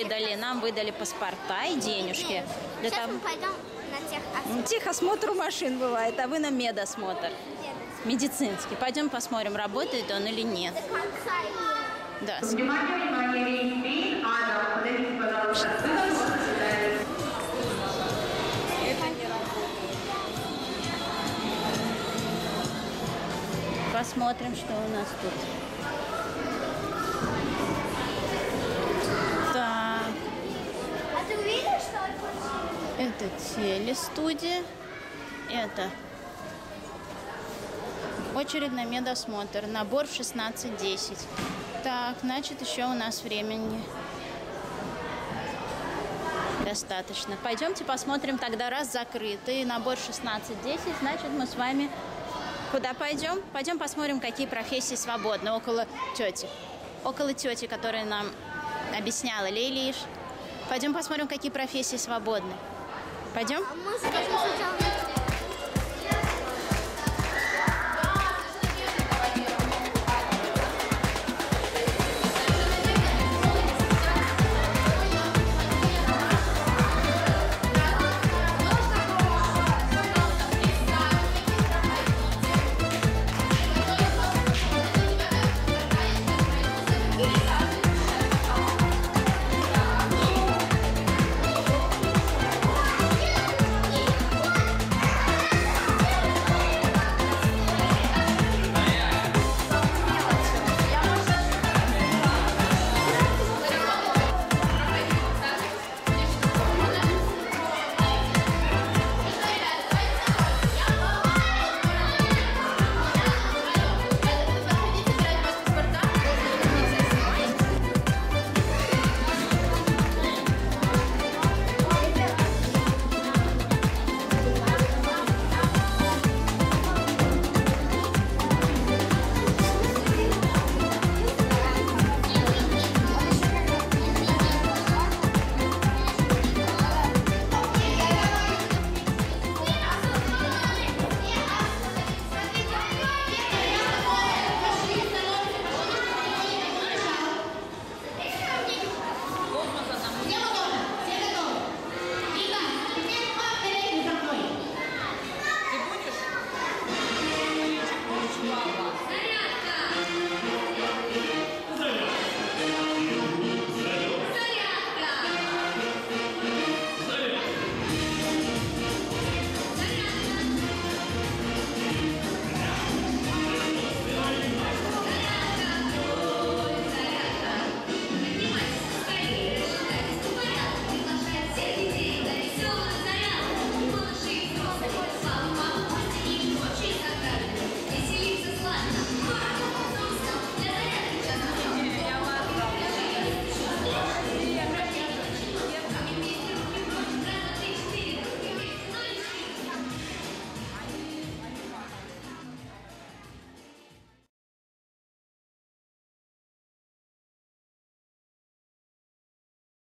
выдали? Нам выдали паспорта и денежки. Сейчас мы пойдем на техосмотр. Техосмотр машин бывает, а вы на медосмотр. Медицинский. Пойдем посмотрим, работает он или нет. До конца нет. Да. Посмотрим, что у нас тут. Так. А ты увидишь, что Это телестудия. Это очередь на медосмотр. Набор в 16:10. Так, значит, еще у нас времени достаточно. Пойдемте посмотрим тогда, раз закрытый набор 16:10, значит, мы с вами куда пойдем? Пойдем посмотрим, какие профессии свободны около тети. Около тети, которая нам объясняла Лейлиш. Пойдем посмотрим, какие профессии свободны. Пойдем? А мы скажем сначала